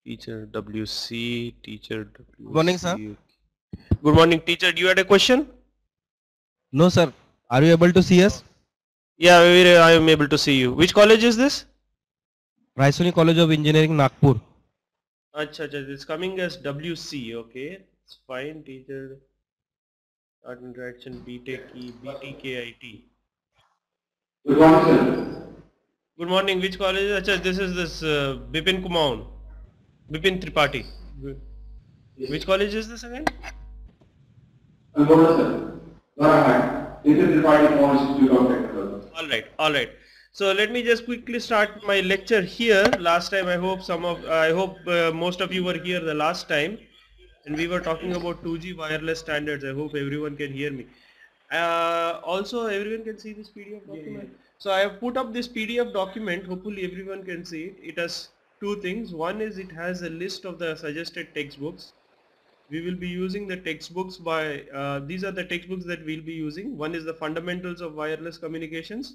Teacher WC, teacher Good morning, sir. WC. Good morning, teacher. Do you had a question? No, sir. Are you able to see us? Yeah, I am able to see you. Which college is this? Raisoni College of Engineering, Nagpur. Acha, acha, it's coming as WC. Okay, it's fine. Teacher, art interaction, BTKIT. Good morning, sir. Good morning. Which college? Acha, this is this Bipin Kumaun, Bipin Tripathi. Which college is this again? Alberta, sir. Varahat. This is the party Small Institute of Technology. All right, all right. So let me just quickly start my lecture here. Last time I hope most of you were here the last time, and we were talking about 2G wireless standards. I hope everyone can hear me. Also, everyone can see this PDF document. So I have put up this PDF document. Hopefully everyone can see it. It has two things. One is it has a list of the suggested textbooks. We will be using the textbooks by, these are the textbooks that we'll be using. One is the Fundamentals of Wireless Communications.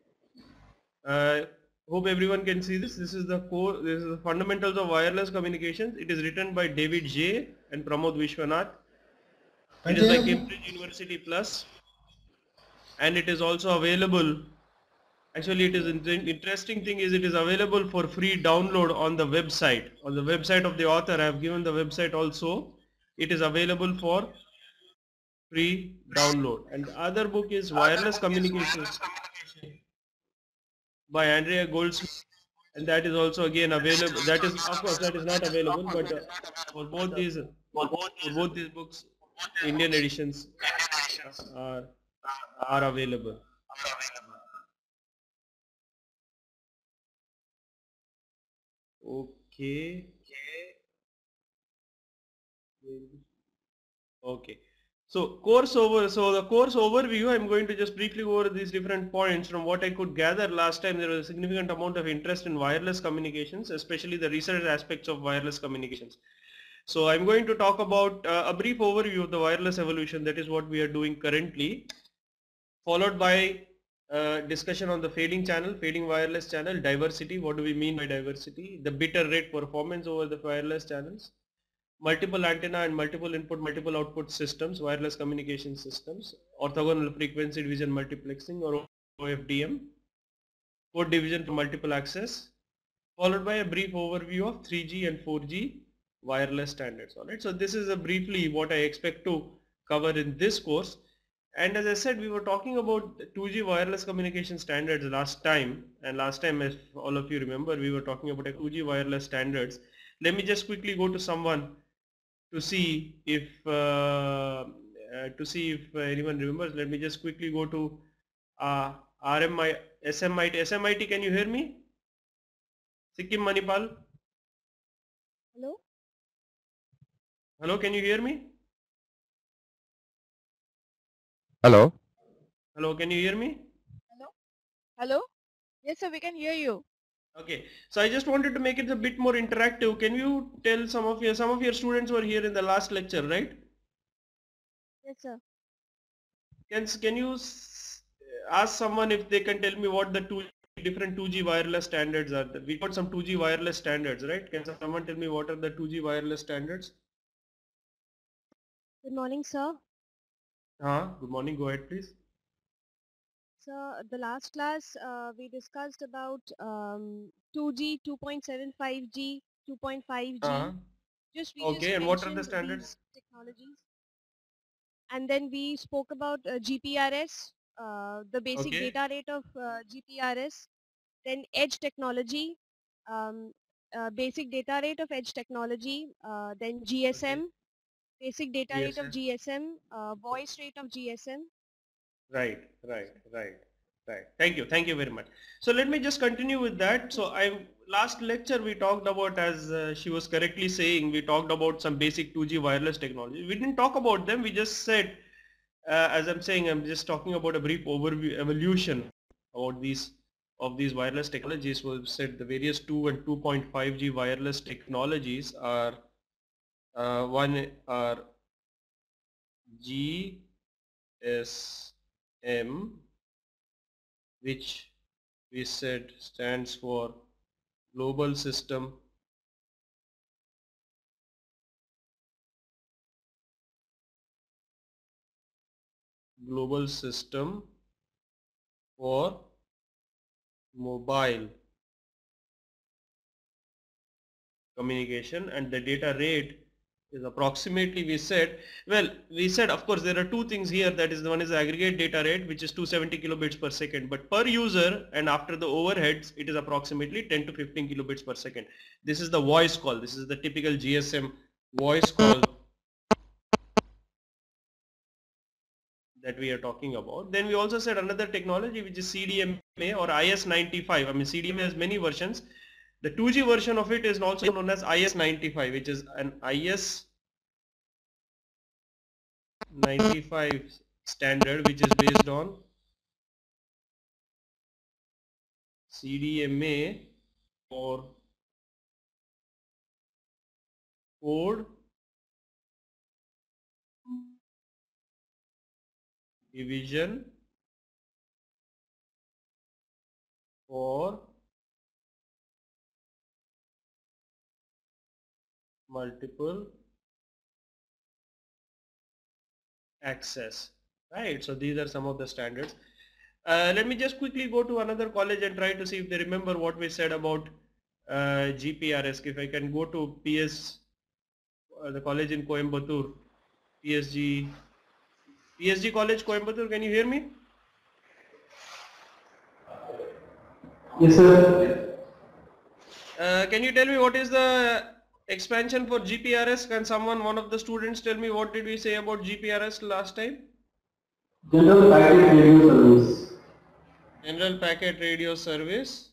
Hope everyone can see this. This is the core, this is the Fundamentals of Wireless Communications. It is written by David J. and Pramod Vishwanath. It is by Cambridge University Plus, and it is also available. Actually, it is interesting thing is it is available for free download on the website. On the website of the author, I have given the website also. It is available for free download. And the other book is Wireless Communication by Andrea Goldsmith, and that is also again available. That is, of course, that is not available, but for both these books, Indian editions are are available. Okay. Okay. So the course overview, I'm going to just briefly go over these different points. From what I could gather last time, there was a significant amount of interest in wireless communications, especially the research aspects of wireless communications. So I'm going to talk about a brief overview of the wireless evolution. That is what we are doing currently, followed by discussion on the fading wireless channel, diversity. What do we mean by diversity? The bit rate performance over the wireless channels, multiple antenna and multiple input, multiple output systems, wireless communication systems, orthogonal frequency division multiplexing or OFDM, code division for multiple access, followed by a brief overview of 3G and 4G wireless standards. Alright, so this is a briefly what I expect to cover in this course. And as I said, we were talking about 2G wireless communication standards last time, and last time, as all of you remember, we were talking about a 2G wireless standards. Let me just quickly go to someone to see if anyone remembers. Let me just quickly go to RMI SMIT. SMIT, can you hear me? Sikkim Manipal. Hello? Hello, can you hear me? Hello. Hello, can you hear me? Hello? Hello? Yes, sir, we can hear you. Okay, so I just wanted to make it a bit more interactive. Can you tell some of your students were here in the last lecture, right? Yes, sir. Can you ask someone if they can tell me what the two different 2G wireless standards are? We got some 2G wireless standards, right? Can someone tell me what are the 2G wireless standards? Good morning, sir. Good morning. Go ahead, please. Sir, the last class we discussed about 2G, 2.75G, 2.5G. We just Okay, and what are the mentioned standards? these technologies. And then we spoke about GPRS, the basic Okay, data rate of GPRS, then edge technology, um, basic data rate of edge technology, then okay. GSM, basic data rate of GSM. GSM, voice rate of GSM. Right, right, right, right. Thank you very much. So let me just continue with that. So last lecture we talked about, as she was correctly saying, we talked about some basic 2G wireless technology. We didn't talk about them. We just said, as I'm saying, I'm just talking about a brief overview, evolution about these wireless technologies. We said the various 2 and 2.5G wireless technologies are one are GSM, which we said stands for Global System global system for mobile communication, and the data rate is approximately, we said of course there are two things here, that is, the one is the aggregate data rate, which is 270 kilobits per second, but per user and after the overheads it is approximately 10 to 15 kilobits per second. This is the voice call, this is the typical GSM voice call that we are talking about. Then we also said another technology which is CDMA or IS-95. I mean, CDMA has many versions. The 2G version of it is also known as IS-95, which is an IS-95 standard, which is based on CDMA for code division for multiple access, right? So these are some of the standards. Let me just quickly go to another college and try to see if they remember what we said about GPRS. If I can go to the college in Coimbatore, PSG College, Coimbatore, can you hear me? Yes, sir. Can you tell me what is the expansion for GPRS? Can one of the students tell me what did we say about GPRS last time? General Packet Radio Service. General Packet Radio Service.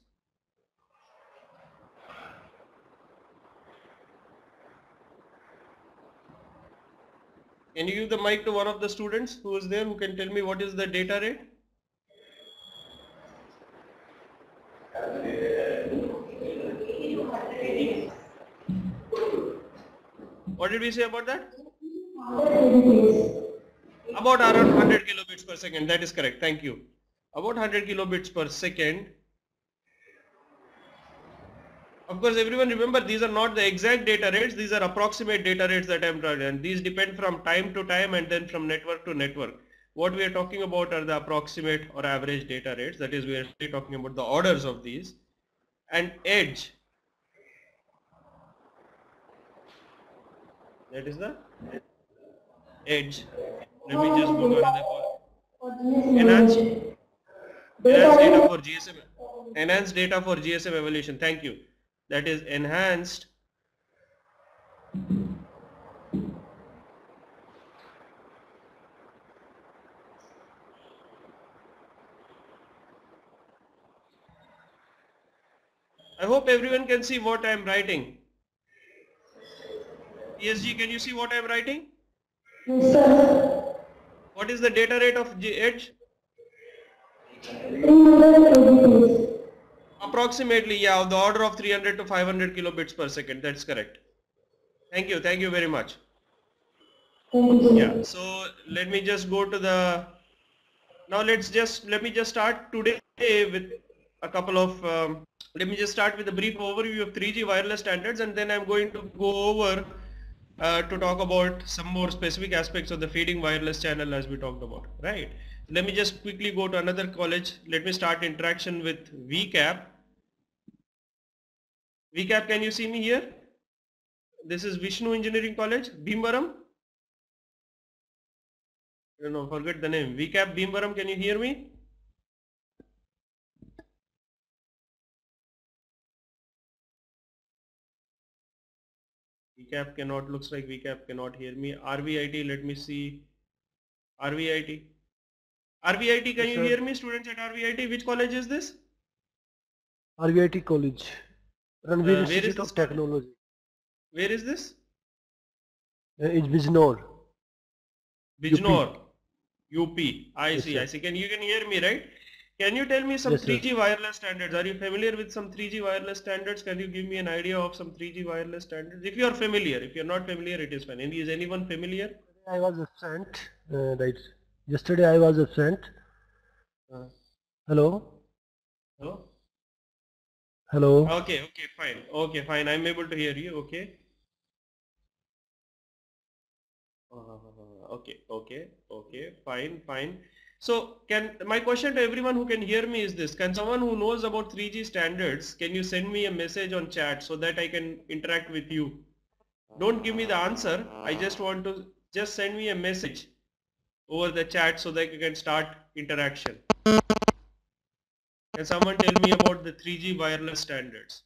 Can you give the mic to one of the students who is there, who can tell me what is the data rate? What did we say about that? About around 100 kilobits per second. That is correct. Thank you. About 100 kilobits per second. Of course, everyone remember, these are not the exact data rates. These are approximate data rates that I am trying, and these depend from time to time and then from network to network. What we are talking about are the approximate or average data rates. That is, we are really talking about the orders of these. And edge. That is the edge. Let me just go to another call. Enhanced data for GSM. Enhanced data for GSM evaluation. Thank you. That is enhanced I hope everyone can see what I am writing. ESG, can you see what I am writing? Yes, sir. What is the data rate of edge? 300 kbps. Approximately, yeah, of the order of 300 to 500 kilobits per second. That's correct. Thank you very much. Thank you, sir. Yeah, so let me just go to the, now let me just start today with a couple of, let me just start with a brief overview of 3G wireless standards, and then I'm going to go over to talk about some more specific aspects of the feeding wireless channel as we talked about, right? Let me just quickly go to another college. Let me start interaction with VCAP. VCAP, can you see me here? This is Vishnu Engineering College, Bhimvaram. I don't know, forget the name. VCAP Bhimvaram, can you hear me? VCAP cannot, looks like VCAP cannot hear me. RVIT, let me see. RVIT. RVIT, can you hear me, students at RVIT? Which college is this? RVIT College, Ranveer Where is Institute this of Technology. Where is this? It's Bijnor. Bijnor. UP. I Yes, see, sir. I see. Can you hear me, right? Can you tell me some Yes, sir. 3G wireless standards? Are you familiar with some 3G wireless standards? Can you give me an idea of some 3G wireless standards? If you are familiar, if you are not familiar, it is fine. Is anyone familiar? I was absent. Right. Yesterday I was absent. Hello. Hello? Hello. Okay, fine. Okay, fine. I'm able to hear you. Okay. Okay, fine. So my question to everyone who can hear me is this: can someone who knows about 3G standards, can you send me a message on chat so that I can interact with you? Don't give me the answer. I just want to just send me a message over the chat so that you can start interaction. Can someone tell me about the 3G wireless standards?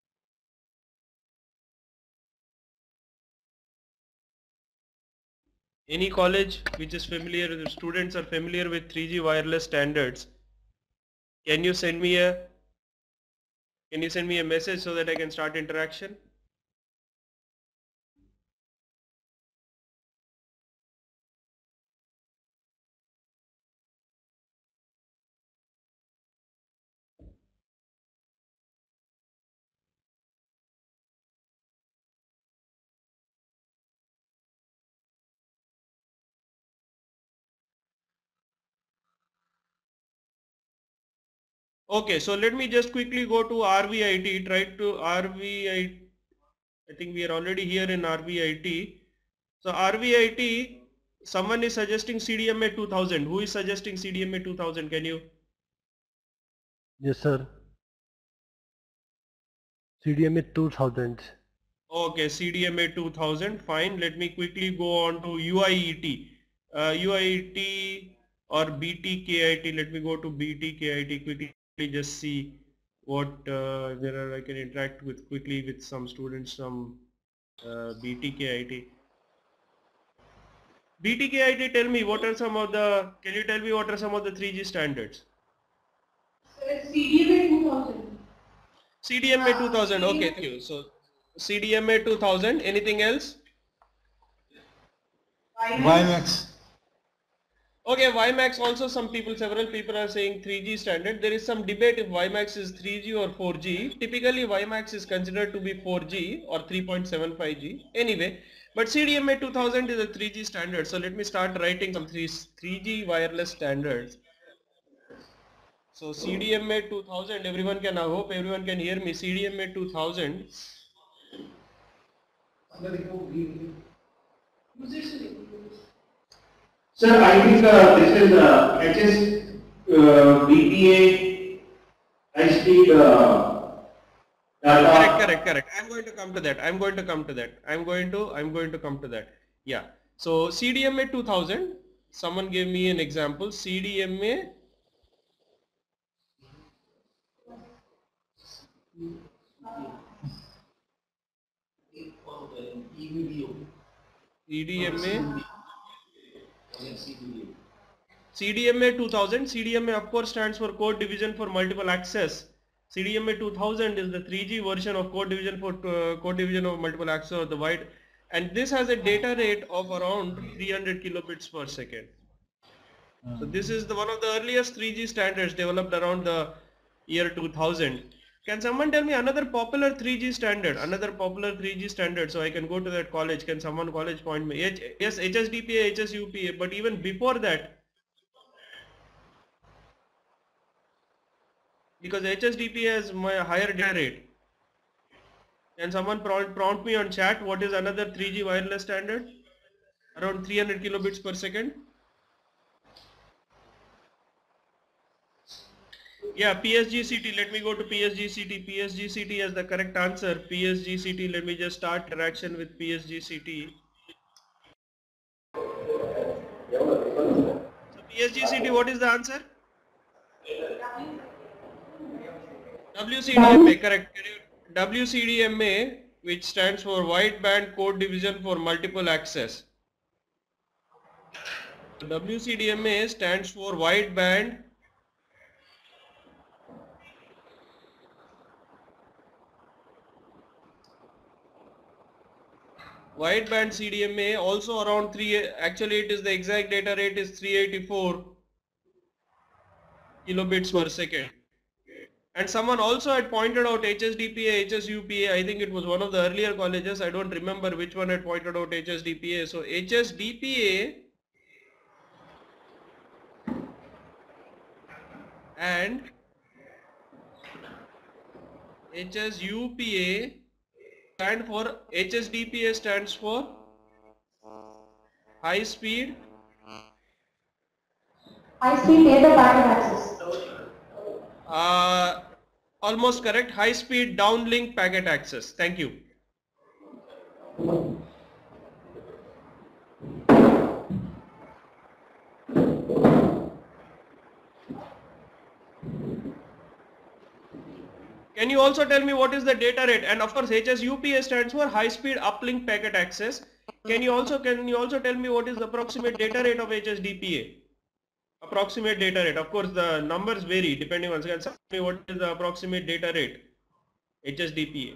Any college which is familiar, the students are familiar with 3G wireless standards, can you send me a message so that I can start interaction? Okay, so let me just quickly go to RVIT, try to RVIT, I think we are already here in RVIT. So RVIT, someone is suggesting CDMA 2000. Who is suggesting CDMA 2000? Can you? Yes, sir. CDMA 2000. Okay, CDMA 2000, fine. Let me quickly go on to UIET. UIET or BTKIT, let me go to BTKIT quickly, just see what, where I can interact with quickly with some students from BTKIT. BTKIT, tell me what are some of the, can you tell me what are some of the 3G standards? CDMA 2000. CDMA 2000, okay, thank you. So CDMA 2000, anything else? WiMAX. Okay, WiMAX also several people are saying 3G standard. There is some debate if WiMAX is 3G or 4G. Typically WiMAX is considered to be 4G or 3.75G. Anyway, but CDMA 2000 is a 3G standard. So let me start writing some 3G wireless standards. So CDMA 2000, I hope everyone can hear me. CDMA 2000. Sir, I think this is HS BPA high speed data. Correct. I'm going to come to that. Yeah. So CDMA 2000, someone gave me an example. CDMA CDMA 2000, CDMA of course stands for Code Division for Multiple Access. CDMA 2000 is the 3G version of Code Division of Multiple Access or the wide, and this has a data rate of around 300 kilobits per second. So this is one of the earliest 3G standards developed around the year 2000. Can someone tell me another popular 3G standard? So I can go to that college. Can someone college point me? Yes, HSDPA, HSUPA, but even before that, because HSDPA has a higher data rate. Can someone prompt me on chat what is another 3G wireless standard? Around 300 kilobits per second. Yeah, PSGCT, let me go to PSGCT. PSGCT as the correct answer. PSGCT, let me just start interaction with PSGCT. So PSGCT, what is the answer? WCDMA, correct. WCDMA, which stands for Wideband Code Division for Multiple Access. WCDMA stands for Wideband CDMA, also around actually it is the exact data rate is 384 kilobits per second. And someone also had pointed out HSDPA, HSUPA, I think it was one of the earlier colleges, I don't remember which one had pointed out HSDPA. So HSDPA and HSUPA stand for, HSDPA stands for High speed. High speed near the packet access. Almost correct. High speed downlink packet access. Thank you. Can you also tell me what is the data rate? And of course HSUPA stands for high speed uplink packet access. Can you also tell me what is the approximate data rate of HSDPA? Approximate data rate. Of course the numbers vary depending on, can tell me what is the approximate data rate HSDPA?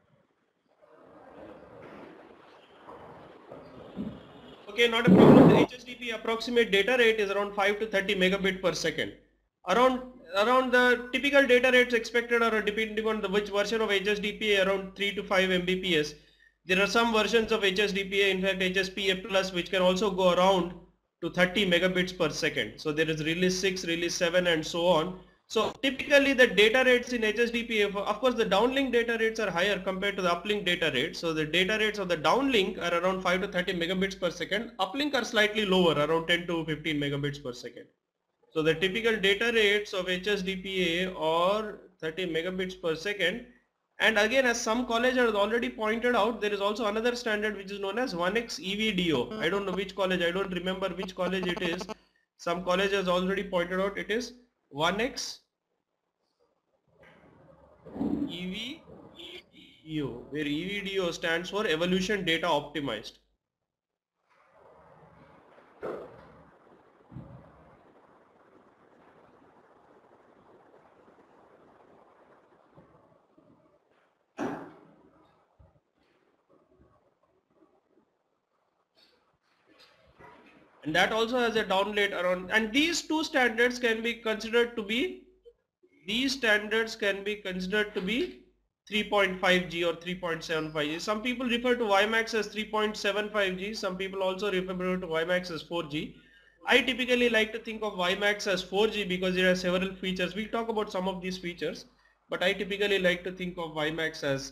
Okay, not a problem. The HSDPA approximate data rate is around 5 to 30 megabit per second. Around the typical data rates expected are depending on which version of HSDPA, around 3 to 5 Mbps. There are some versions of HSDPA, in fact HSPA plus, which can also go around to 30 megabits per second. So there is release 6, release 7 and so on. So typically the data rates in HSDPA, of course the downlink data rates are higher compared to the uplink data rates. So the data rates of the downlink are around 5 to 30 megabits per second. Uplink are slightly lower, around 10 to 15 megabits per second. So the typical data rates of HSDPA are 30 megabits per second. And again, as some college has already pointed out, there is also another standard which is known as 1x EVDO. I don't know which college, I don't remember which college it is. Some college has already pointed out it is 1x EVDO, where EVDO stands for Evolution Data Optimized. And that also has a down rate around, and these two standards can be considered to be, 3.5G or 3.75G. Some people refer to WiMAX as 3.75G. Some people also refer to WiMAX as 4G. I typically like to think of WiMAX as 4G because it has several features. We'll talk about some of these features, but I typically like to think of WiMAX as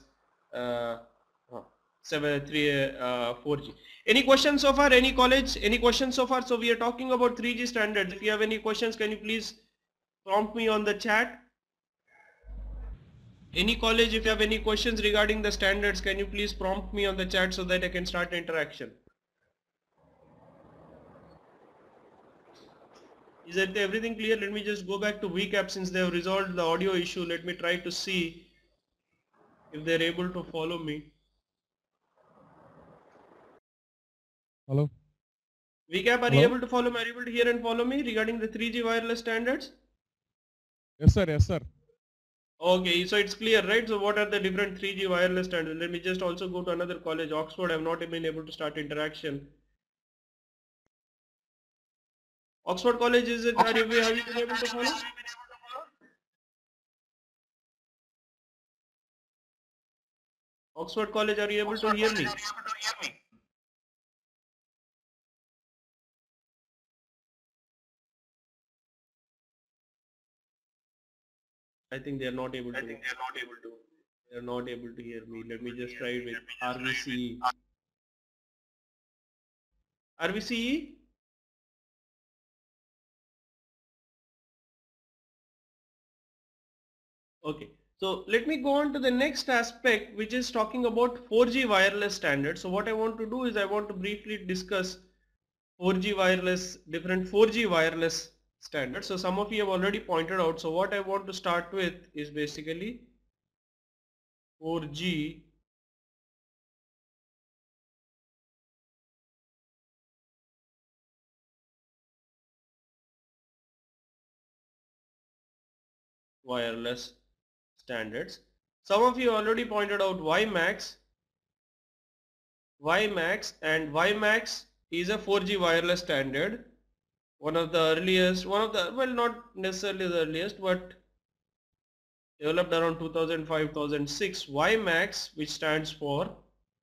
4G. Any questions so far? Any college? Any questions so far? So we are talking about 3G standards. If you have any questions, can you please prompt me on the chat? Any college, if you have any questions regarding the standards, can you please prompt me on the chat so that I can start the interaction? Is that everything clear? Let me just go back to VCAP since they have resolved the audio issue. Let me try to see if they're able to follow me. Hello. VCAP, are Hello? you able to follow me? Are you able to hear and follow me regarding the 3G wireless standards? Yes, sir. Yes, sir. Okay, so it's clear, right? So what are the different 3G wireless standards? Let me just also go to another college, Oxford. I have not been able to start interaction. Oxford College, is it? Have you been able to follow? Oxford College, are you able to hear me? I think they are not able to. They are not able to hear me. Let me just try it with RVCE. RVCE? Okay. So let me go on to the next aspect, which is talking about 4G wireless standards. So what I want to do is I want to briefly discuss 4G wireless, different 4G wireless standards. So some of you have already pointed out. So what I want to start with is basically 4G wireless standards. Some of you already pointed out WiMAX. And WiMAX is a 4G wireless standard. One of the earliest, well, not necessarily the earliest, but developed around 2005-2006. WiMAX, which stands for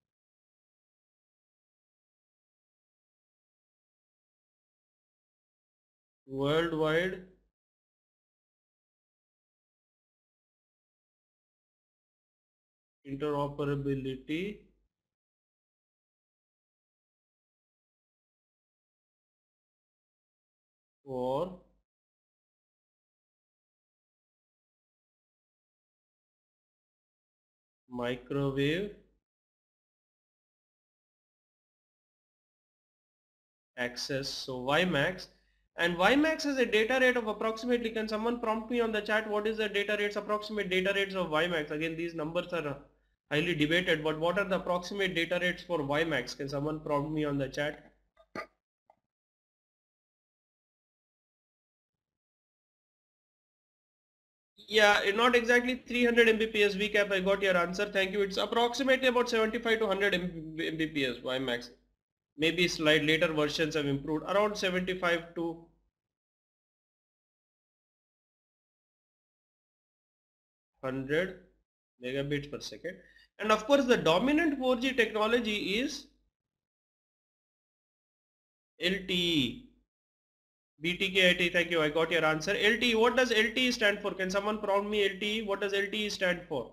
Worldwide Interoperability for microwave access, so WiMAX, and WiMAX has a data rate of approximately, can someone prompt me on the chat what is the data rates, approximate data rates of WiMAX? Again, these numbers are highly debated, but what are the approximate data rates for WiMAX? Can someone prompt me on the chat? Yeah, not exactly 300 Mbps VCAP, I got your answer, thank you. It's approximately about 75 to 100 Mbps WiMAX. Maybe slight later versions have improved, around 75 to 100 megabits per second. And of course the dominant 4G technology is LTE. BTKIT, thank you, I got your answer. LTE, what does LTE stand for? Can someone prompt me LTE? What does LTE stand for?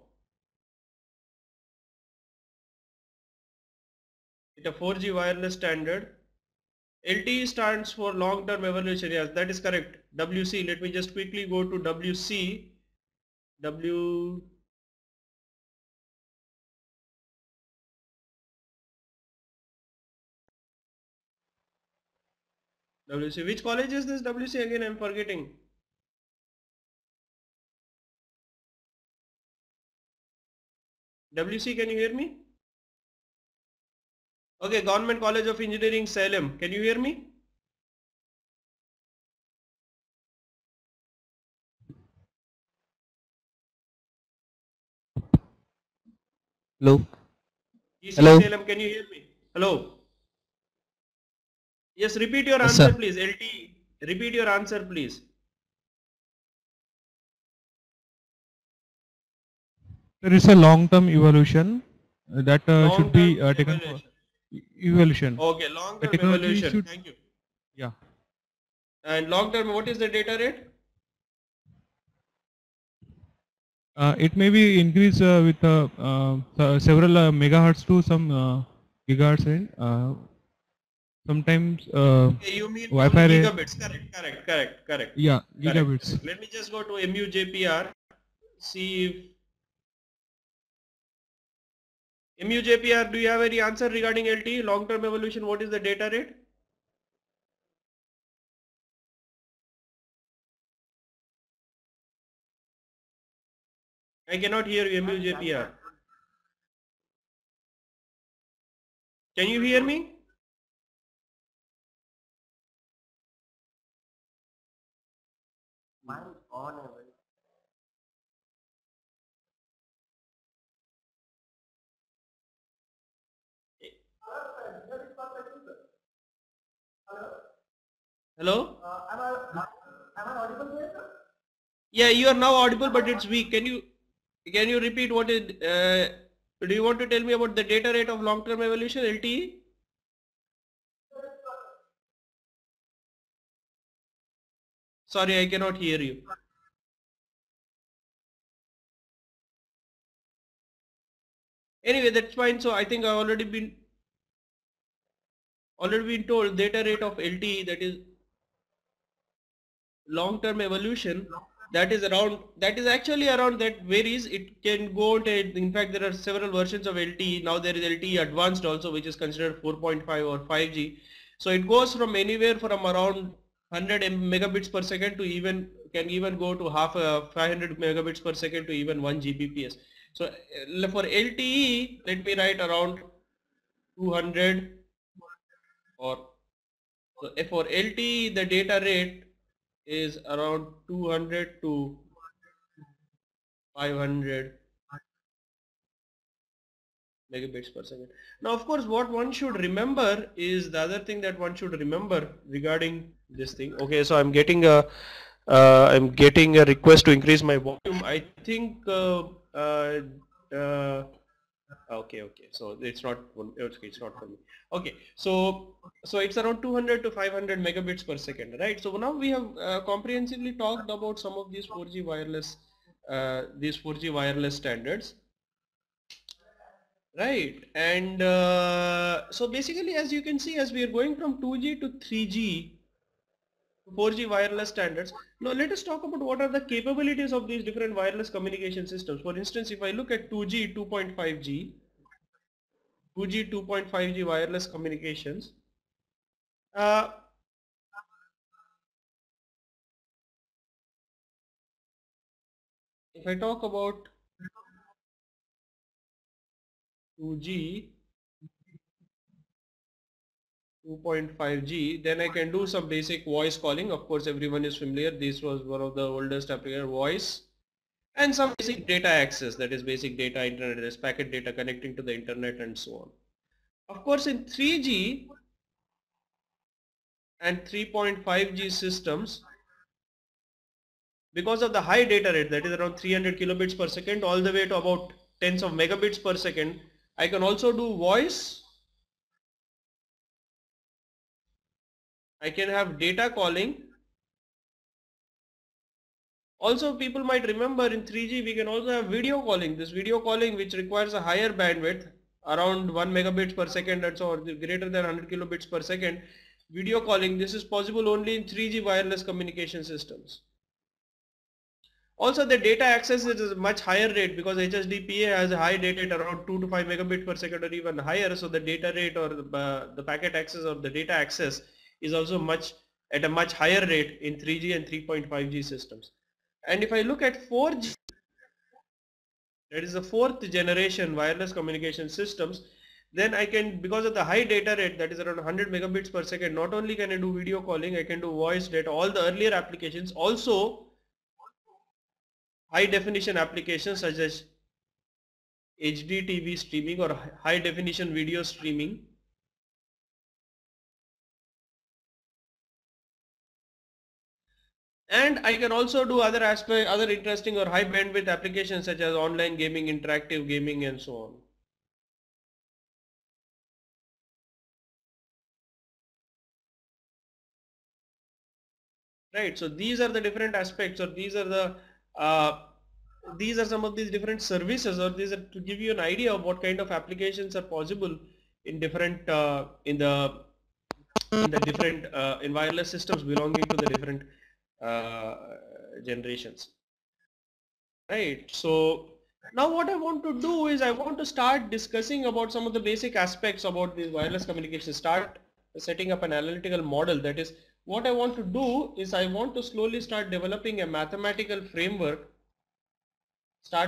It's a 4G wireless standard. LTE stands for long-term evolution. Yes, that is correct. WC, let me just quickly go to WC. WC, which college is this WC again? I'm forgetting. WC, can you hear me? Okay, Government College of Engineering, Salem. Can you hear me? Hello. GC Hello. Salem, can you hear me? Hello. Yes, repeat your Yes, answer, sir. please. LT. Repeat your answer, please. There is a long-term evolution that should be Long-term taken for evaluation. evolution. Okay, The long-term technology evaluation. should, Thank you. yeah. And long-term, what is the data rate? It may be increased with several megahertz to some gigahertz range. Sometimes Okay, you mean from Wi-Fi gigabits. Correct. yeah, gigabits. Let me just go to MUJPR. See if MUJPR, do you have any answer regarding LTE? Long-term evolution, what is the data rate? I cannot hear you, MUJPR. Can you hear me? Hello? Am I audible there, sir? Yeah, you are now audible, but it's weak. Can you repeat what is? Do you want to tell me about the data rate of long-term evolution LTE? Sorry, I cannot hear you. Anyway, that's fine. So I think I've already been told data rate of LTE, that is long-term evolution, that is actually around, that varies. It can go to, in fact there are several versions of LTE. Now there is LTE advanced also, which is considered 4.5 or 5G. So it goes from anywhere from around 100 megabits per second to can even go to 500 megabits per second to even 1 Gbps. So for LTE, let me write around 200, or so for LTE the data rate is around 200 to 500 megabits per second. Now of course what one should remember is, the other thing that one should remember regarding this thing. Okay, so I'm getting a request to increase my volume. I think okay, so it's not for me. Okay, so it's around 200 to 500 megabits per second, right? So now we have comprehensively talked about some of these 4G wireless standards, right? And so basically, as you can see, as we are going from 2G to 3G to 4G wireless standards. Now let us talk about what are the capabilities of these different wireless communication systems. For instance, if I look at 2G, 2.5G, 2G, 2.5G wireless communications, if I talk about 2G, 2.5G, then I can do some basic voice calling. Of course, everyone is familiar. This was one of the oldest application, voice, and some basic data access, that is basic data internet, that is packet data connecting to the internet and so on. Of course, in 3G and 3.5G systems, because of the high data rate, that is around 300 kilobits per second all the way to about tens of megabits per second, I can also do voice. I can have data calling. Also, people might remember in 3G we can also have video calling. This video calling, which requires a higher bandwidth, around 1 megabits per second and so on, greater than 100 kilobits per second. Video calling, this is possible only in 3G wireless communication systems. Also, the data access is a much higher rate because HSDPA has a high data rate around 2 to 5 megabits per second or even higher. So the data rate or the packet access or the data access is also at a much higher rate in 3G and 3.5G systems. And if I look at 4G, that is the 4th generation wireless communication systems, then I can, because of the high data rate, that is around 100 megabits per second, not only can I do video calling, I can do voice, data, all the earlier applications, also high definition applications such as HD TV streaming or high definition video streaming. And I can also do other interesting or high bandwidth applications such as online gaming, interactive gaming and so on. Right, so these are the different aspects, or these are some of these different services, or these are to give you an idea of what kind of applications are possible in different in wireless systems belonging to the different generations. Right, so now what I want to do is I want to start discussing about some of the basic aspects about these wireless communications, start setting up an analytical model. That is, what I want to do is I want to slowly start developing a mathematical framework, to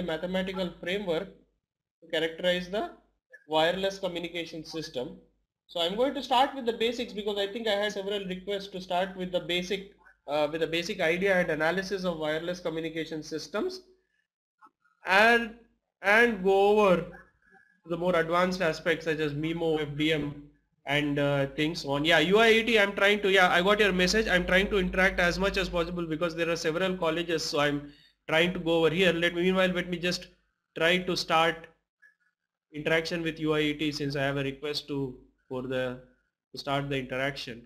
characterize the wireless communication system. So I'm going to start with the basics because I think I had several requests to start with the basic idea and analysis of wireless communication systems, and go over the more advanced aspects such as MIMO, FDM and things on. Yeah, UIET, I'm trying to, I got your message. I'm trying to interact as much as possible because there are several colleges, so I'm trying to go over here. Meanwhile, let me just try to start interaction with UIET since I have a request to start the interaction.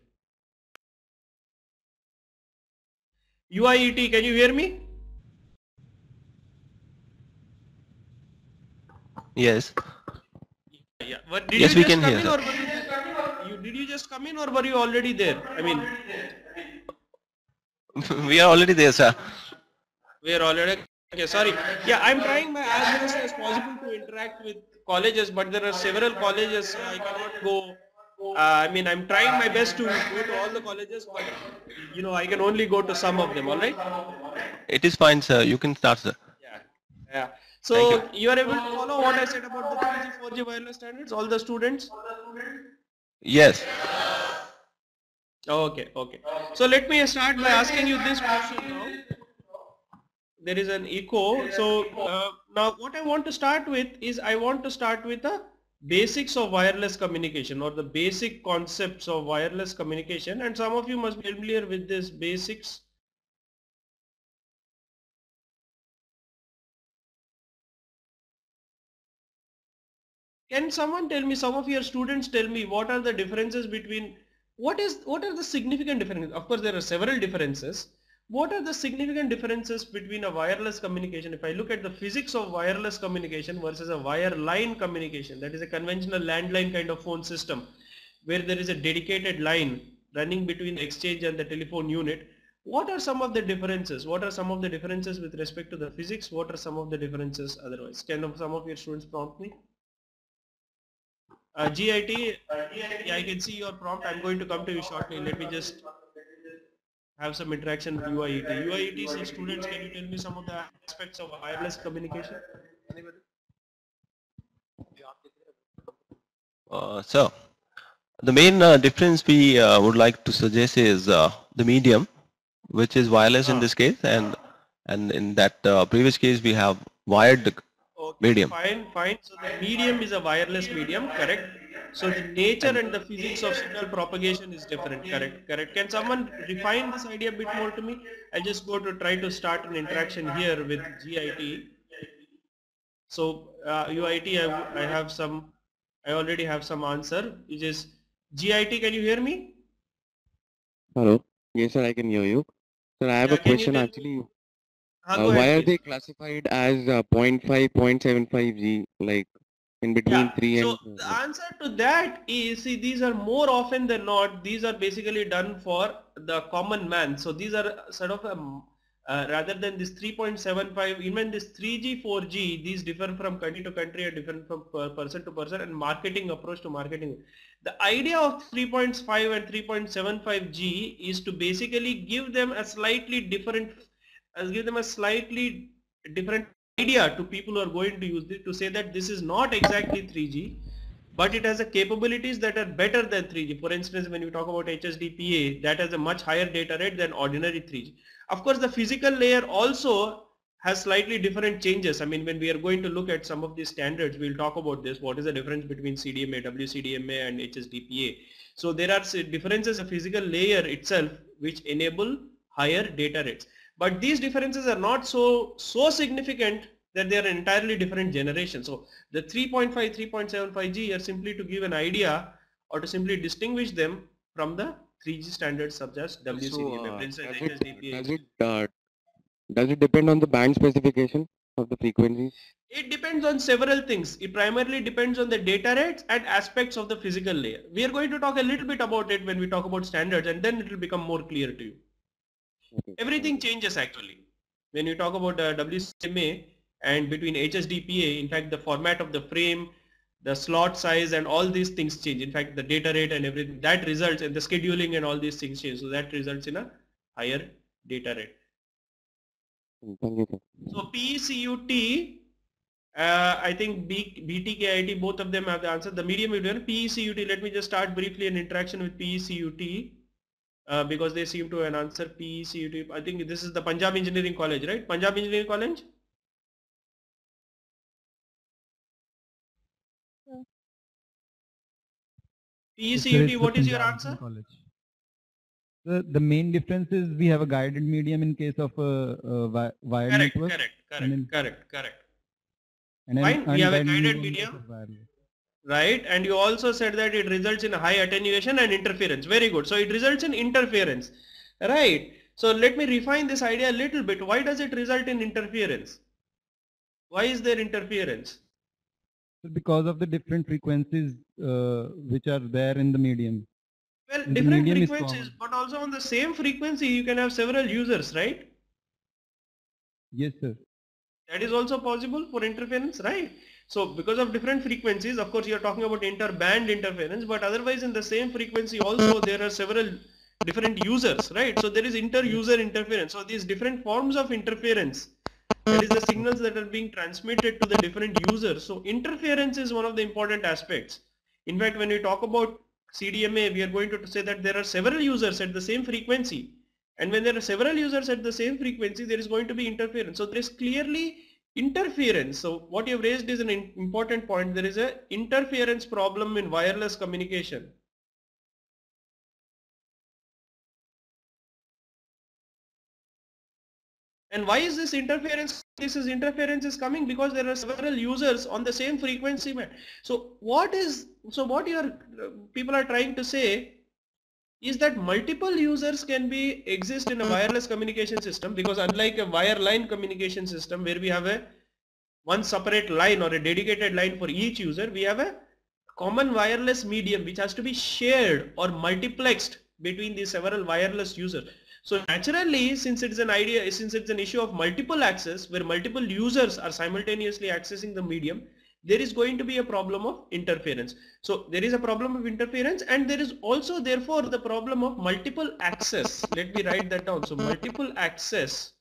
UIET, can you hear me? Yes. Yeah. But Yes, we can hear. Did you just come in or were you already there? I mean, We are already there, sir. we are already, okay, sorry. Yeah, I'm trying my as best as possible to interact with colleges, but there are several colleges, so I cannot go. I mean, I'm trying my best to go to all the colleges, but I can only go to some of them, alright? It is fine, sir. You can start, sir. Yeah. So you are able to follow what I said about the 3G, 4G wireless standards, all the students? Yes. Okay. So let me start by asking you this question now. There is an echo. So now what I want to start with is the basics of wireless communication or the basic concepts of wireless communication, and some of you must be familiar with this basics. Can someone tell me, some of your students tell me, what are the differences between, what are the significant differences? Of course, there are several differences. What are the significant differences between a wireless communication? If I look at the physics of wireless communication versus a wireline communication, that is a conventional landline kind of phone system, where there is a dedicated line running between the exchange and the telephone unit. What are some of the differences? What are some of the differences with respect to the physics? What are some of the differences otherwise? Can some of your students prompt me? GIT, I can see your prompt. I'm going to come to you shortly. Let me just have some interaction with UIET. UIET students, can you tell me some of the aspects of wireless communication? So the main difference we would like to suggest is the medium, which is wireless in this case, and in that previous case we have wired Okay, medium. Fine. So the medium is a wireless medium, correct? So the nature and the physics of signal propagation is different, correct? Can someone refine this idea a bit more to me? I'll just go to try to start an interaction here with GIT. So UIT, I already have some answer, which is GIT. Can you hear me? Hello. Yes, sir, I can hear you. Sir, I have Yeah, a can you question tell me- actually. Go Why ahead, are please. they classified as 0.5, 0.75 G, like in between 3 So and the answer to that is, see, these are more often than not, these are basically done for the common man. So these are sort of rather than this 3.75, even this 3G, 4G, these differ from country to country and different from person to person, and marketing approach to marketing. The idea of 3.5 and 3.75G is to basically give them a slightly different idea to people who are going to use it, to say that this is not exactly 3G, but it has a capabilities that are better than 3G. For instance, when you talk about HSDPA, that has a much higher data rate than ordinary 3G. Of course, the physical layer also has slightly different changes. I mean, when we are going to look at some of these standards, we'll talk about this. What is the difference between CDMA, WCDMA and HSDPA? So there are differences of physical layer itself which enable higher data rates. But these differences are not so significant that they are an entirely different generation. So the 3.5, 3.75G are simply to give an idea or to simply distinguish them from the 3G standards such as WCDMA, for instance, HSDPA. does it depend on the band specification of the frequencies? It depends on several things. It primarily depends on the data rates and aspects of the physical layer. We are going to talk a little bit about it when we talk about standards, and then it will become more clear to you. Okay. Everything changes actually. When you talk about WCMA and between HSDPA, in fact the format of the frame, the slot size and all these things change. In fact the data rate and everything, that results in the scheduling and all these things change. So that results in a higher data rate. Thank you, sir. So PECUT, I think BTKIT, both of them have the answer. The medium will be PECUT. Let me just start briefly an interaction with PECUT. Because they seem to have an answer PECUT. I think this is the Punjab Engineering College, right? Punjab Engineering College? PECUT, what is your answer? The main difference is we have a guided medium in case of wired network. Correct. And Fine, we have a guided in case medium. of wireless. Right, and you also said that it results in high attenuation and interference. Very good. So it results in interference. Right. So let me refine this idea a little bit. Why does it result in interference? Why is there interference? Because of the different frequencies which are there in the medium. Well, And the different medium is frequencies, common. but also on the same frequency you can have several users, right? Yes, sir. That is also possible for interference, right? So because of different frequencies, of course you are talking about interband interference, but otherwise in the same frequency also there are several different users, right? So there is inter-user interference. So these different forms of interference, that is the signals that are being transmitted to the different users. So interference is one of the important aspects. In fact, when we talk about CDMA, we are going to say that there are several users at the same frequency. And when there are several users at the same frequency, there is going to be interference. So there is clearly interference. So what you have raised is an important point. There is a interference problem in wireless communication. And why is this interference? Interference is coming because there are several users on the same frequency band. So what people are trying to say is that multiple users can exist in a wireless communication system, because unlike a wireline communication system where we have one separate line or a dedicated line for each user, we have a common wireless medium which has to be shared or multiplexed between the several wireless users. So naturally, since it's an issue of multiple access where multiple users are simultaneously accessing the medium, there is going to be a problem of interference. So there is a problem of interference, and there is also therefore the problem of multiple access. Let me write that down. So multiple access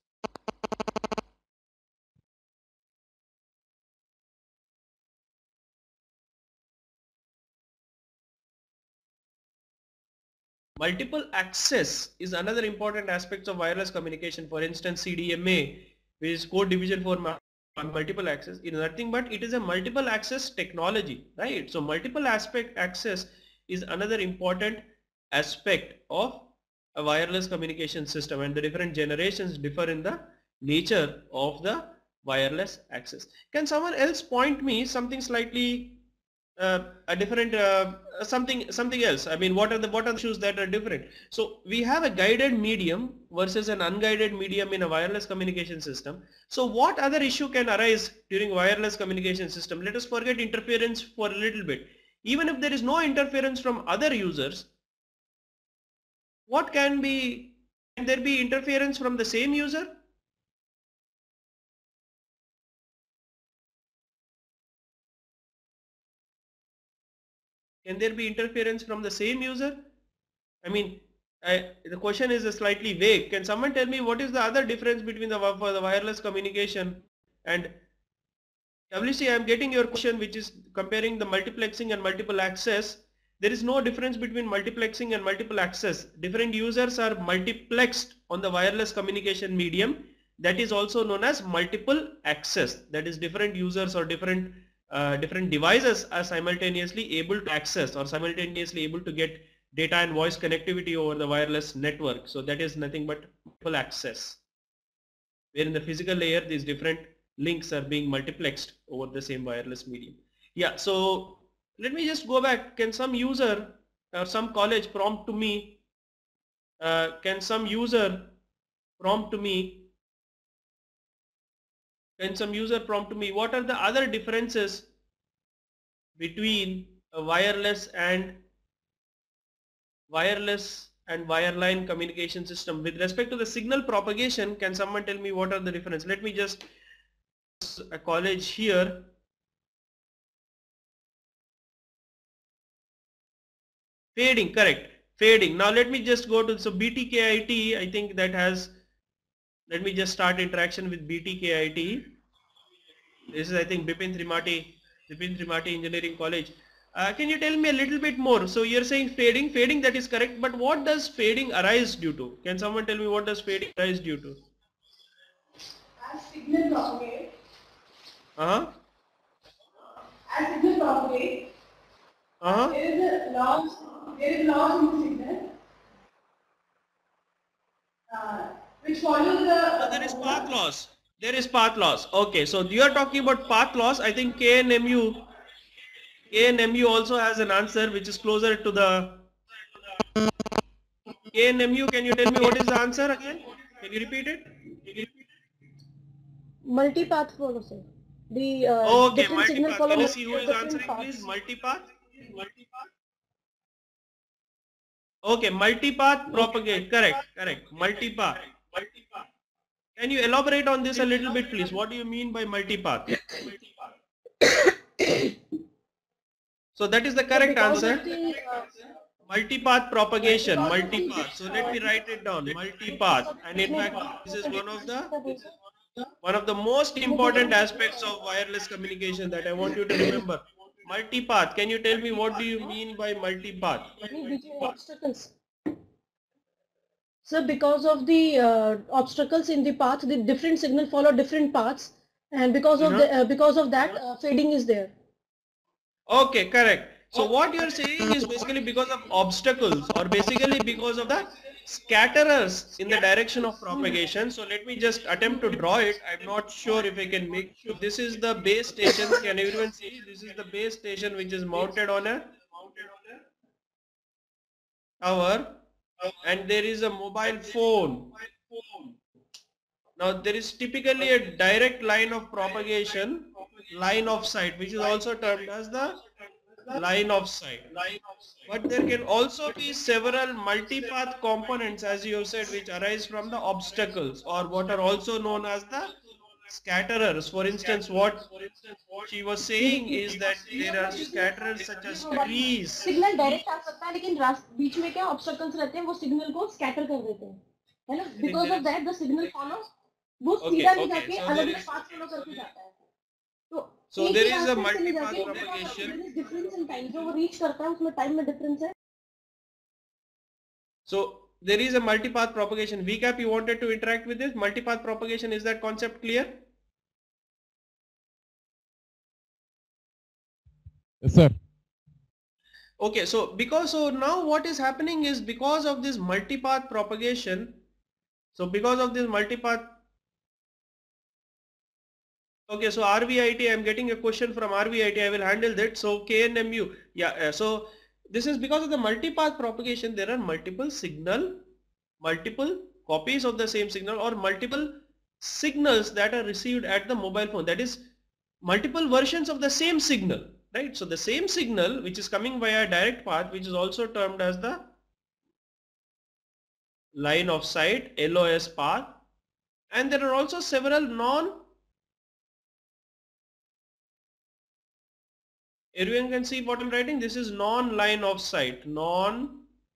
is another important aspect of wireless communication. For instance, CDMA, which is code division for multiple access, is nothing but it is a multiple access technology, right? So multiple access is another important aspect of a wireless communication system, and the different generations differ in the nature of the wireless access. Can someone else point me something slightly a different something else? I mean, what are the issues that are different? So we have a guided medium versus an unguided medium in a wireless communication system. So what other issue can arise during wireless communication system? Let us forget interference for a little bit. Even if there is no interference from other users, what can there be interference from the same user? Can there be interference from the same user? I mean, the question is slightly vague. Can someone tell me what is the other difference between for the wireless communication and WC? I am getting your question, which is comparing the multiplexing and multiple access. There is no difference between multiplexing and multiple access. Different users are multiplexed on the wireless communication medium. That is also known as multiple access. That is, different users or different devices are simultaneously able to access or simultaneously able to get data and voice connectivity over the wireless network. So that is nothing but multiple access, where in the physical layer these different links are being multiplexed over the same wireless medium. Yeah, so let me just go back. Can some user or some college prompt to me, can some user prompt to me what are the other differences between a wireless and wireline communication system with respect to the signal propagation? Can someone tell me what are the differences? Let me just a college here. Fading, correct. Fading. Now let me just go to, so BTKIT, I think that has, let me just start interaction with BTKIT. This is, I think, Bipin Tripathi Engineering College. Can you tell me a little bit more? So you're saying fading, that is correct, but what does fading arise due to? Can someone tell me what does fading arise due to? As signal propagate. Uh-huh. As signal propagate. Uh-huh. There is loss in the signal. Which follows the... there is path loss. There is path loss. Okay, so you are talking about path loss. I think KNMU also has an answer which is closer to the KNMU. Can you tell me what is the answer again? Can you repeat it? Multipath follow, sir. The okay, different signal multipath. follow. Can you see who is different answering, paths. please? Multipath. Okay, multipath propagate. Correct. Multipath. Can you elaborate on this a little bit, please? What do you mean by multipath? So that is the correct answer. Multipath propagation, multipath. So let me write it down. Multipath, and in fact, this is one of the most important aspects of wireless communication that I want you to remember. Multipath. Can you tell me what do you mean by multipath? Obstacles. So because of the obstacles in the path, the different signal follow different paths, and because of that, fading is there. Okay, correct. So what you are saying is basically because of obstacles, or basically because of the scatterers in the direction of propagation. So let me just attempt to draw it. I'm not sure if I can make. So this is the base station. Can everyone see? This is the base station which is mounted on a tower, and there is a mobile phone. Now there is typically a direct line of propagation, line of sight, which is also termed as the line of sight. But there can also be several multipath components, as you have said, which arise from the obstacles, or what are also known as the scatterers. For instance, what she was saying is that there are scatterers such as trees. Signal direct आ सकता है लेकिन बीच में क्या ऑब्स्टकल्स रहते हैं वो signal को स्कैटर कर देते हैं है ना because of that the signal follows वो सीधा नहीं जाके अलग-अलग पाथ फॉलो करके जाता है So there is a multipath propagation. Difference in time जो वो रीच करता है उसमें टाइम में डिफरेंस है. So there is a multipath propagation. VCAP, you wanted to interact with this multipath propagation. Is that concept clear? Yes, sir. Okay, so now what is happening is because of this multipath propagation. So because of this multipath. Okay, so RVIT, I'm getting a question from RVIT. I will handle that. So KNMU, yeah. So this is because of the multipath propagation. There are multiple copies of the same signal, or multiple signals that are received at the mobile phone. That is multiple versions of the same signal, right? So the same signal which is coming via direct path, which is also termed as the line of sight, LOS path, and there are also several everyone can see what I'm writing. This is non-line of sight, non-line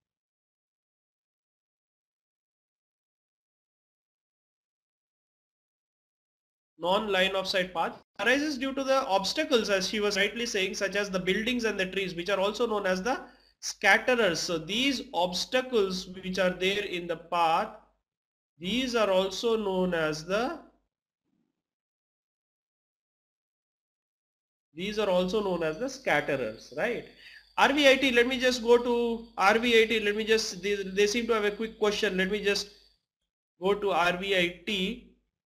of sight path arises due to the obstacles, as she was rightly saying, such as the buildings and the trees, which are also known as the scatterers. So these obstacles which are there in the path, these are also known as the scatterers, right? RVIT, let me just go to RVIT. Let me just, they seem to have a quick question. Let me just go to RVIT.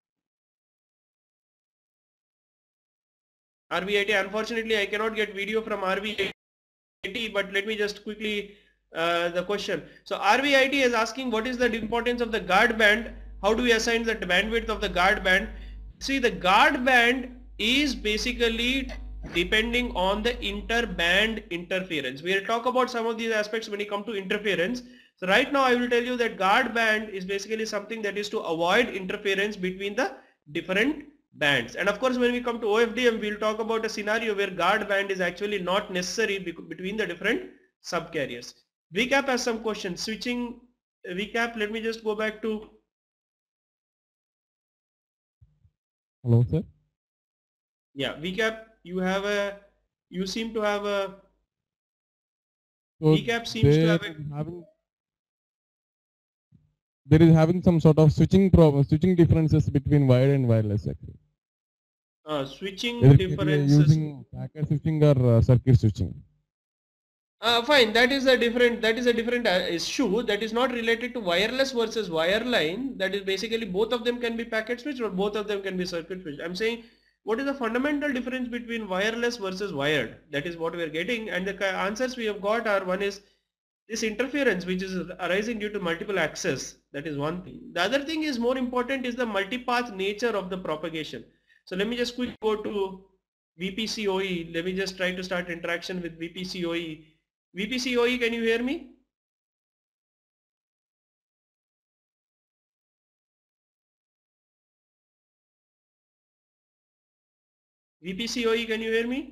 RVIT, unfortunately I cannot get video from RVIT, but let me just quickly the question. So RVIT is asking, what is the importance of the guard band? How do we assign the bandwidth of the guard band? See, the guard band is basically depending on the interband interference. We will talk about some of these aspects when we come to interference. So right now I will tell you that guard band is basically something that is to avoid interference between the different bands. And of course when we come to OFDM, we will talk about a scenario where guard band is actually not necessary between the different subcarriers. VCAP has some questions. Switching VCAP, let me just go back to. Hello, sir. Yeah, VCAP, you seem to have a, So VCAP seems to have a, there is having some sort of switching differences between wired and wireless actually. switching Whether differences. using packet switching or circuit switching. Fine, that is a different issue that is not related to wireless versus wireline. That is basically both of them can be packet switched or both of them can be circuit switched. I'm saying what is the fundamental difference between wireless versus wired? That is what we are getting, and the answers we have got are, one is this interference which is arising due to multiple access. That is one thing. The other thing is more important is the multipath nature of the propagation. So let me just quickly go to VPCOE. Let me just try to start interaction with VPCOE. VPCOE, can you hear me? VPCOE, can you hear me?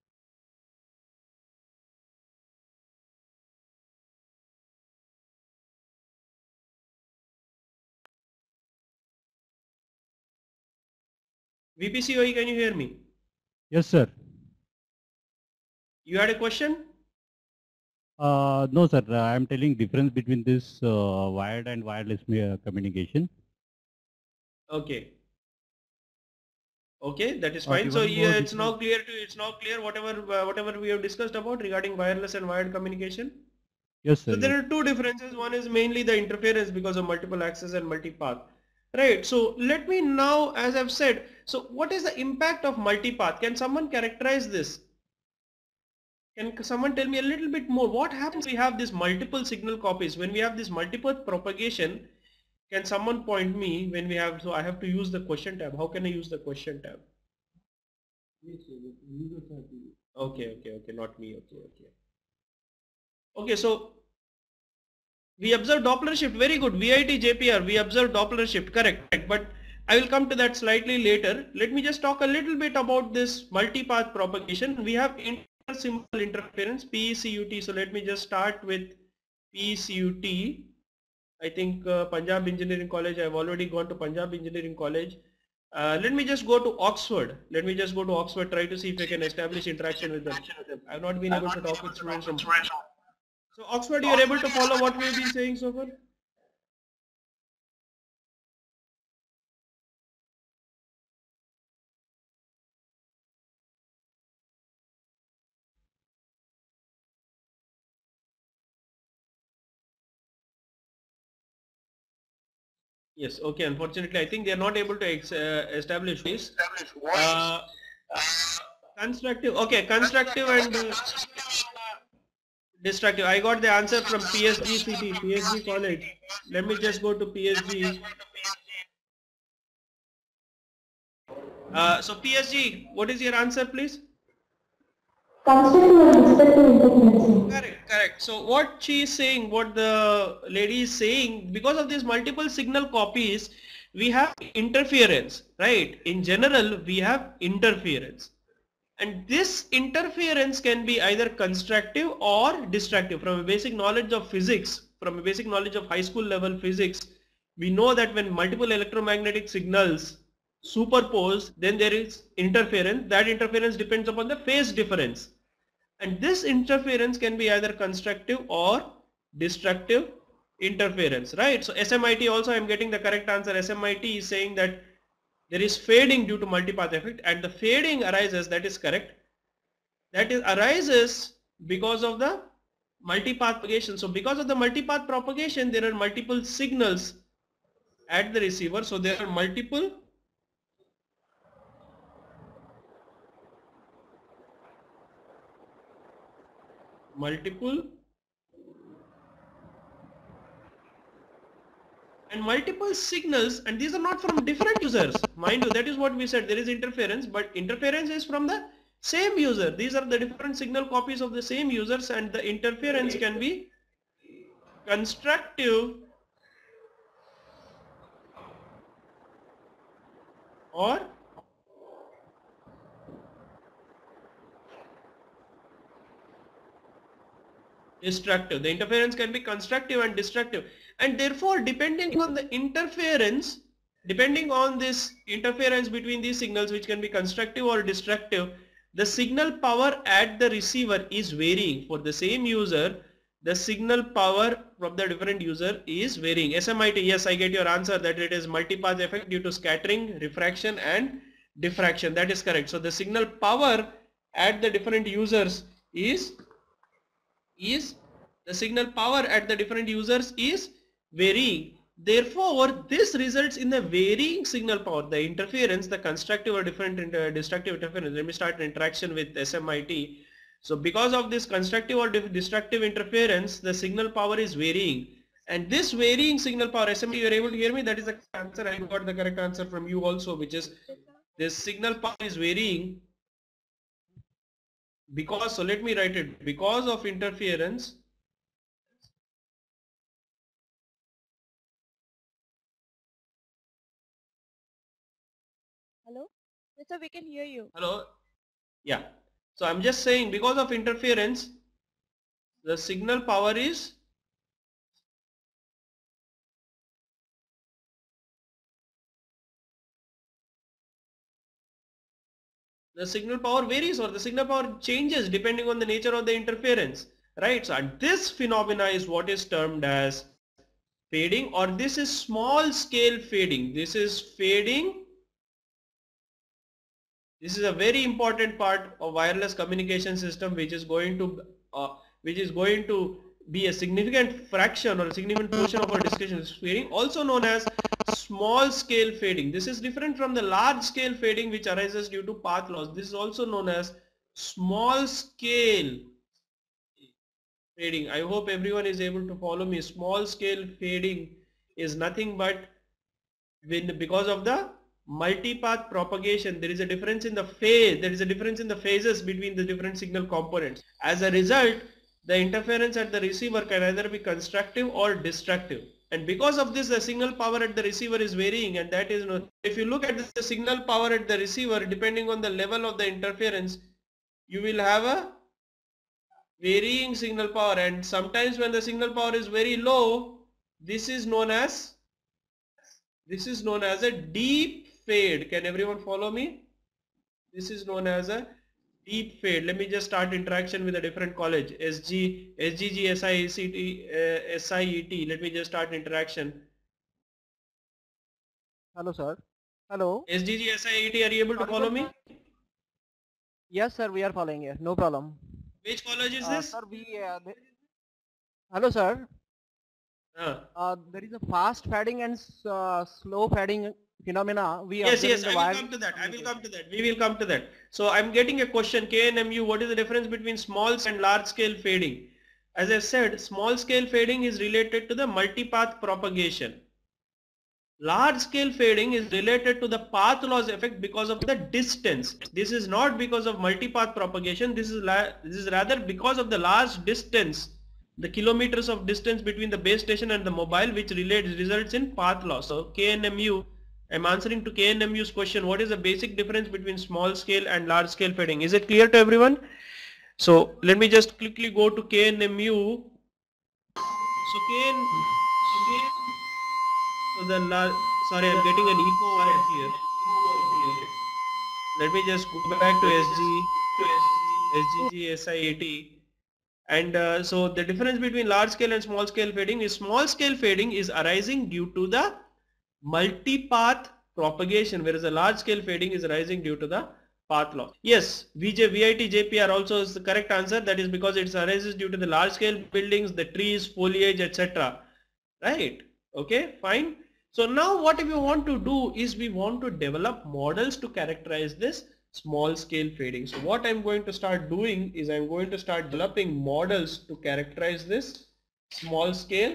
VPCOE, can you hear me? Yes, sir. You had a question? No, sir. I am telling difference between this wired and wireless communication. Okay. Okay, that is Okay, fine. So one yeah, more it's now clear whatever we have discussed about regarding wireless and wired communication. Yes, sir. So there are two differences. One is mainly the interference because of multiple access and multipath. Right. So let me now, as I've said, so what is the impact of multipath? Can someone characterize this? Can someone tell me a little bit more? What happens when we have these multiple signal copies? When we have this multiple propagation, can someone point me when we have, so I have to use the question tab. How can I use the question tab? Okay, not me. Okay, so we observe Doppler shift. Very good. VIT JPR. We observe Doppler shift. Correct. But I will come to that slightly later. Let me just talk a little bit about this multipath propagation. We have intersymbol interference, PECUT. So let me just start with PECUT. I think Punjab Engineering College. I've already gone to Punjab Engineering College. Let me just go to Oxford. Try to see if I can establish interaction with them. I've not been able to talk with students from. So Oxford, you are able to follow what we have been saying so far? Yes, okay, unfortunately I think they are not able to establish this. Constructive, okay, constructive and destructive. I got the answer from PSG College. Let me just go to PSG. So PSG, what is your answer please? Constructive and destructive interference. Correct. So what she is saying, what the lady is saying, because of these multiple signal copies, we have interference, right? In general, we have interference. And this interference can be either constructive or destructive. From a basic knowledge of physics, from a basic knowledge of high school level physics, we know that when multiple electromagnetic signals superpose, then there is interference. That interference depends upon the phase difference. And this interference can be either constructive or destructive interference, right? So SMIT also, I am getting the correct answer. SMIT is saying that there is fading due to multipath effect, and the fading arises, that is correct, arises because of the multipath propagation. So because of the multipath propagation, there are multiple signals at the receiver. So there are multiple signals, and these are not from different users. Mind you, that is what we said, there is interference, but interference is from the same user. These are the different signal copies of the same users, and the interference can be constructive or destructive. The interference can be constructive and destructive, and therefore depending on the interference, depending on this interference between these signals, which can be constructive or destructive, the signal power at the receiver is varying. For the same user, the signal power from the different user is varying. SMIT, yes, I get your answer that it is multipath effect due to scattering, refraction and diffraction. That is correct. So the signal power at the different users is the signal power at the different users is varying. Therefore, this results in the varying signal power, the interference, the constructive or different destructive interference. Let me start an interaction with SMIT. So because of this constructive or destructive interference, the signal power is varying. And this varying signal power, SMIT, you are able to hear me? That is the answer. I got the correct answer from you also, which is this signal power is varying because, so let me write it, because of interference, Hello? Yes, sir, we can hear you. hello, yeah. So I'm just saying, because of interference, the signal power is varies, or the signal power changes depending on the nature of the interference, right? So and this phenomena is what is termed as fading, or this is small scale fading. This is fading. This is a very important part of wireless communication system, which is going to be a significant fraction or a significant portion of our discussion. Is fading, also known as small scale fading. This is different from the large scale fading which arises due to path loss. This is also known as small scale fading. I hope everyone is able to follow me. Small scale fading is nothing but because of the multipath propagation, there is a difference in the phase, there is a difference in the phases between the different signal components. As a result, the interference at the receiver can either be constructive or destructive. And because of this, the signal power at the receiver is varying, and that is, if you look at the signal power at the receiver, depending on the level of the interference, you will have a varying signal power, and sometimes when the signal power is very low, this is known as a deep fade. Can everyone follow me? This is known as a deep fade. Let me just start interaction with a different college. SGG, SIET. Let me just start interaction. Hello, sir. Hello. SGG, SIET, are you able to follow me? Yes, sir. We are following you. No problem. Which college is this? Sir, hello, sir. There is a fast fading and slow fading phenomena. Yes, I will come to that. We will come to that. So I'm getting a question, KNMU, what is the difference between small and large scale fading? As I said, small scale fading is related to the multipath propagation. Large scale fading is related to the path loss effect because of the distance. This is not because of multipath propagation. This is rather because of the large distance, the kilometers of distance between the base station and the mobile, which results in path loss. So KNMU, I'm answering to KNMU's question, what is the basic difference between small scale and large scale fading? Is it clear to everyone? So let me just quickly go to KNMU. Sorry, I'm getting an echo over here. Let me just go back to SGG, SIET. And so the difference between large scale and small scale fading is small scale fading is arising due to the multipath propagation, whereas the large scale fading is arising due to the path loss. Yes, VIT, JPR also is the correct answer. That is because it arises due to the large scale buildings, the trees, foliage, etc. Right? Okay, fine. So now what we want to do is we want to develop models to characterize this small scale fading. So what I'm going to start doing is I'm going to start developing models to characterize this small scale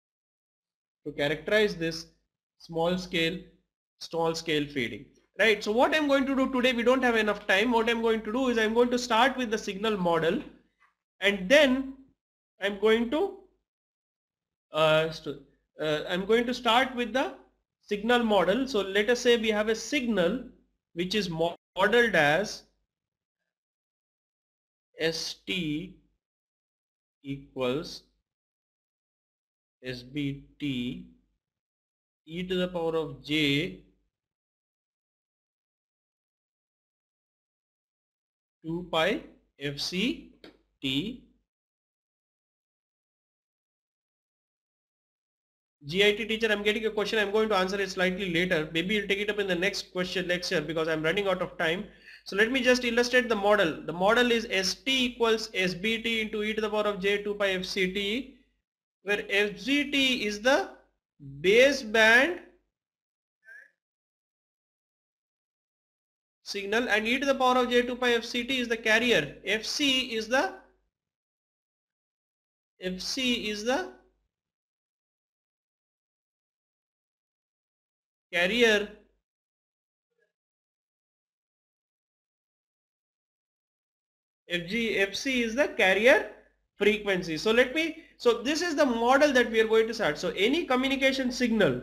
fading. Right. So what I'm going to do today, we don't have enough time. What I'm going to do is I'm going to start with the signal model, and then I'm going to start with the signal model. So let us say we have a signal which is modeled as ST equals SBT e to the power of j 2 pi FCT. GIT teacher, I'm getting a question. I'm going to answer it slightly later. Maybe you'll take it up in the next question lecture because I'm running out of time. So let me just illustrate the model. The model is ST equals SBT into e to the power of j 2 pi FCT, where FGT is the baseband signal and e to the power of j 2 pi FCT is the carrier. FC is the carrier. FC is the carrier frequency. So this is the model that we are going to start. So any communication signal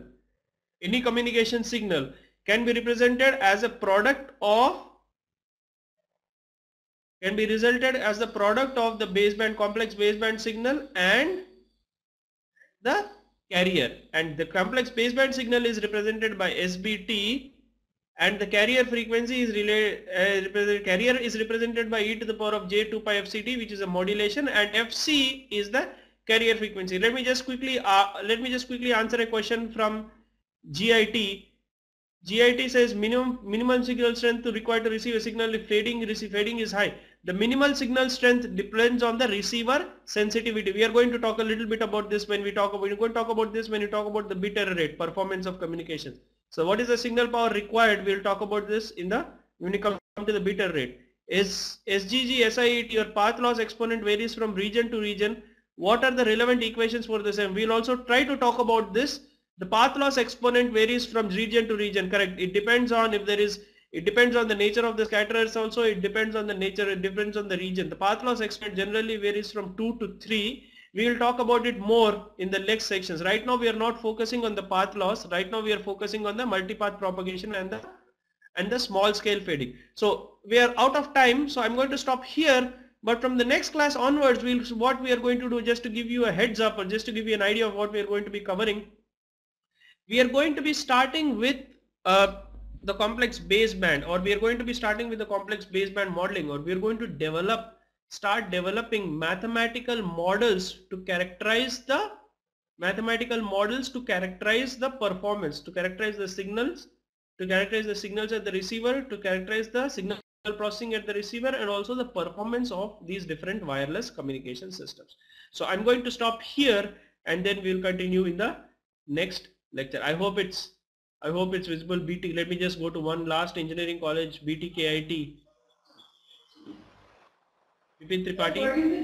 can be represented as a product of the baseband, complex baseband signal and the carrier, and the complex baseband signal is represented by SBT, and the carrier frequency is represented by e to the power of j 2 pi FCT, which is a modulation, and FC is the carrier frequency. Let me just quickly answer a question from GIT. GIT says minimum signal strength required to receive a signal if fading is high. The minimal signal strength depends on the receiver sensitivity. We are going to talk a little bit about this when we talk about the bit error rate, performance of communication. So what is the signal power required? We will talk about this when we come to the bit error rate. SGG, SIET, your path loss exponent varies from region to region. What are the relevant equations for the same? We will also try to talk about this The path loss exponent varies from region to region, correct? It depends on if there is, it depends on the nature of the scatterers also, it depends on the nature, it depends on the region. The path loss exponent generally varies from 2 to 3. We will talk about it more in the next sections. Right now we are not focusing on the path loss. Right now we are focusing on the multipath propagation and the small scale fading. So we are out of time, so I'm going to stop here. But from the next class onwards, what we are going to do, just to give you a heads up or just to give you an idea of what we are going to be covering, we are going to be starting with the complex baseband, or we are going to be starting with the complex baseband modeling, or we are going to start developing mathematical models to characterize the performance, to characterize the signals, at the receiver, to characterize the signal processing at the receiver, and also the performance of these different wireless communication systems. So I'm going to stop here, and then we'll continue in the next lecture. I hope it's visible. BT, let me just go to one last engineering college, BTKIT. Vipin Tripathi.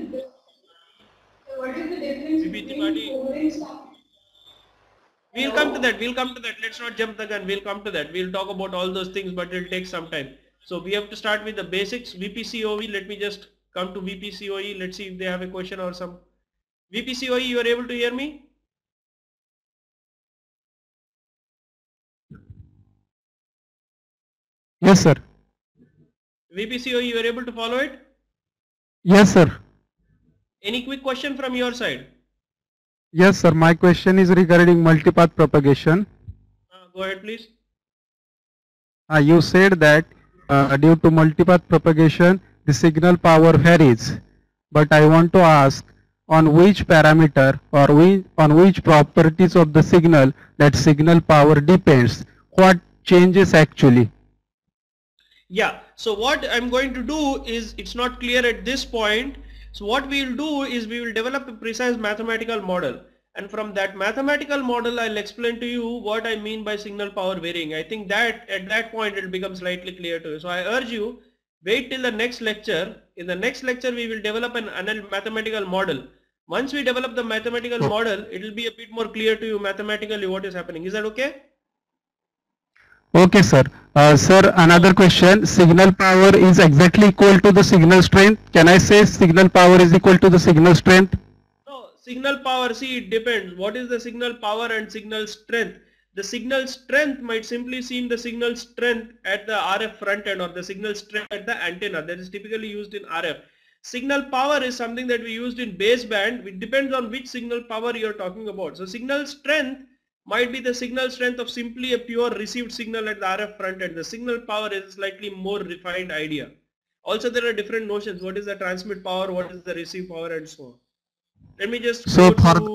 What is the difference between covering stuff? We'll come to that. Let's not jump the gun. We'll come to that. We'll talk about all those things, but it'll take some time. So we have to start with the basics. VPCOE. Let me just come to VPCOE. Let's see if they have a question or some. VPCOE, you are able to hear me? Yes, sir. VPCOE, you are able to follow it? Yes, sir. Any quick question from your side? Yes, sir. My question is regarding multipath propagation. Go ahead, please. You said that due to multipath propagation, the signal power varies. But I want to ask, on which parameter or on which properties of the signal that signal power depends? What changes actually? Yeah, so what I'm going to do is, it's not clear at this point. So what we will do is we will develop a precise mathematical model, and from that mathematical model I'll explain to you what I mean by signal power varying. I think that at that point it will become slightly clear to you. So I urge you, wait till the next lecture. In the next lecture we will develop an mathematical model. Once we develop the mathematical model, it will be a bit more clear to you mathematically what is happening. Is that okay? Okay, sir. Sir, another question. Signal power is exactly equal to the signal strength. Can I say signal power is equal to the signal strength? No, signal power, see, it depends. What is the signal power and signal strength? The signal strength might simply seem the signal strength at the RF front end, or the signal strength at the antenna. That is typically used in RF. Signal power is something that we used in baseband. It depends on which signal power you are talking about. So signal strength might be the signal strength of simply a pure received signal at the RF front end. The signal power is a slightly more refined idea. Also there are different notions. What is the transmit power, what is the receive power, and so on. Let me just for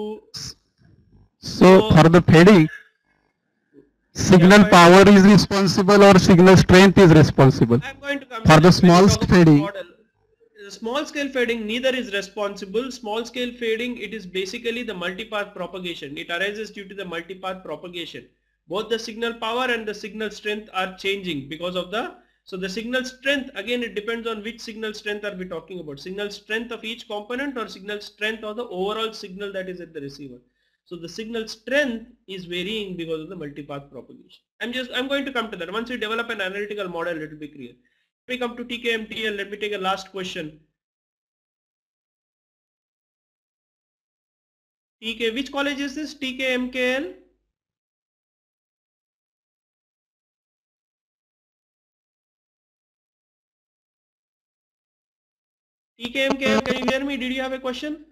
the fading, signal power is responsible or signal strength is responsible? I'm going to come for the small fading. Small scale fading, neither is responsible. Small scale fading, it is basically the multipath propagation. It arises due to the multipath propagation. Both the signal power and the signal strength are changing because of so the signal strength, again it depends on which signal strength are we talking about. Signal strength of each component or signal strength of the overall signal that is at the receiver. So the signal strength is varying because of the multipath propagation. I'm going to come to that. Once we develop an analytical model, it will be clear. Let me come to TKMTL. Let me take a last question. TK, which college is this? TKMKL? TKMKL, can you hear me? Did you have a question?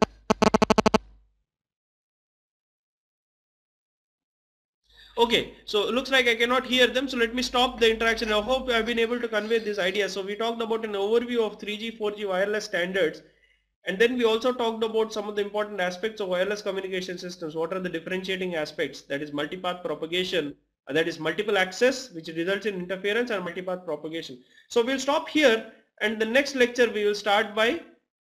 Okay, so it looks like I cannot hear them, so let me stop the interaction. I hope I've been able to convey this idea. So we talked about an overview of 3G, 4G wireless standards, and then we also talked about some of the important aspects of wireless communication systems. What are the differentiating aspects? That is multipath propagation, that is multiple access, which results in interference, and multipath propagation. So we'll stop here, and the next lecture we will start by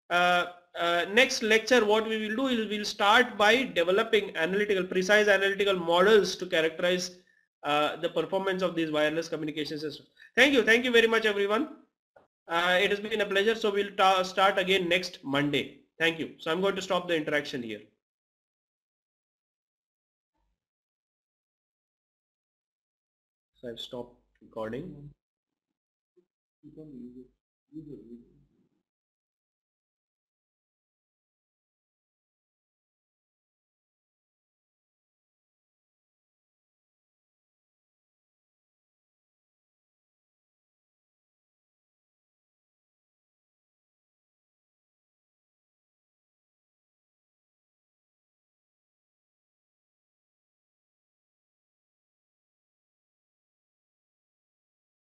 what we will do is we'll start by developing precise analytical models to characterize the performance of these wireless communication systems. Thank you very much everyone. It has been a pleasure. So we'll start again next Monday. Thank you. So I'm going to stop the interaction here. So I've stopped recording.